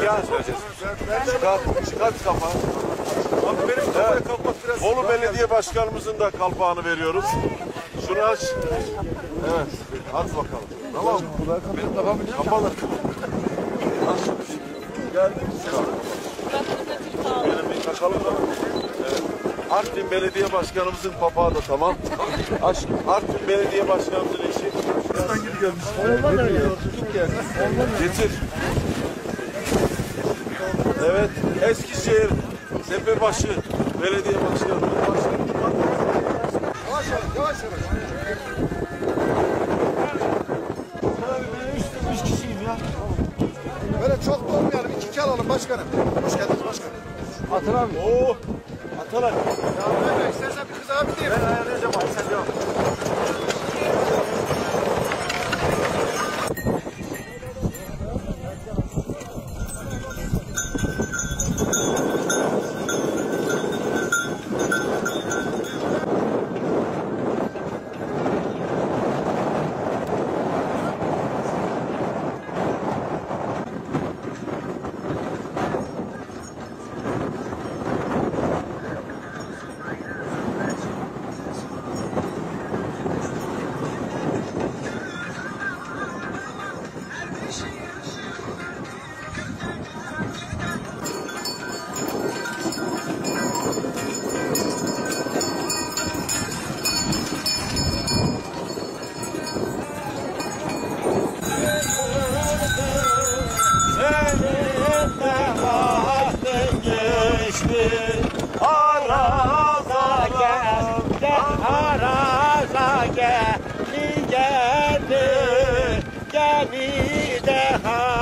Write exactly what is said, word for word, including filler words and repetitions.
vereceğiz. vereceğiz. Çıkart, çıkart kapağı. Abi benim kafaya evet. kalkmak biraz... Bolu Belediye Başkanımızın da kalpağını veriyoruz. Şunu aç. Evet. Aç bakalım. Tamam mı? Benim kafam biliyor musun? Kapalı. Aç. Gel. Benim bir takalım da. Evet. Artvin Belediye Başkanımızın papağı da tamam. Aç. Artvin Belediye Başkanımızın eşi. Buradan geri gelmiş. Olmaz öyle. Getir. Evet. Eskişehir Tepebaşı Belediye Başkanı. Yavaş yavaş yavaş yavaş. Abi ben üç, üç kişiyim ya. Böyle çok da olmayalım. İki iki alalım başkanım. Hoş geldiniz başkanım. Atın abi. Oo. Atalay. Ya böyle istersen bir kız abi diyeyim. Ben ayarlayacağım abi sen devam. Araza gel, araza gel, geldi, geldi de